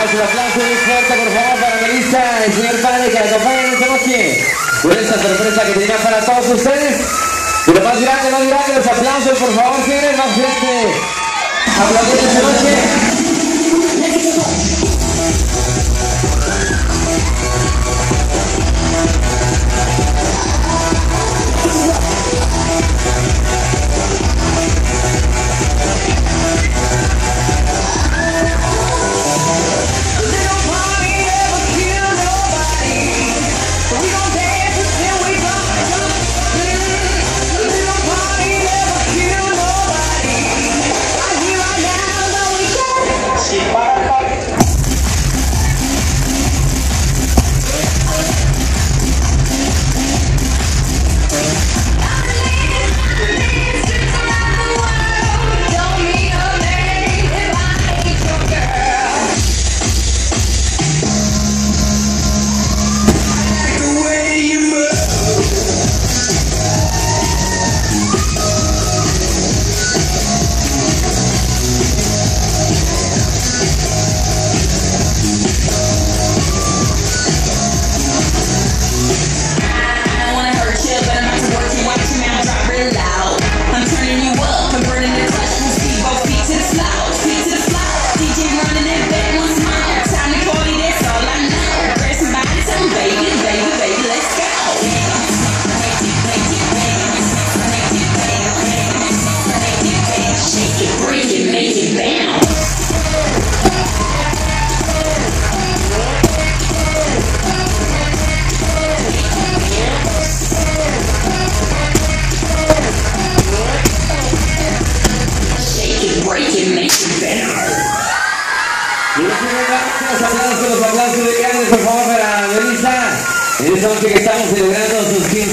Damos un aplauso muy fuerte, por favor, para Melissa y el señor padre que acompañan esta noche con esta sorpresa que tenía para todos ustedes. Pero más grande, los aplausos, por favor, señores, más gente. Aplaudiendo esta noche. Los aplausos de grande, por favor, para Melissa. En esta noche que estamos celebrando sus 15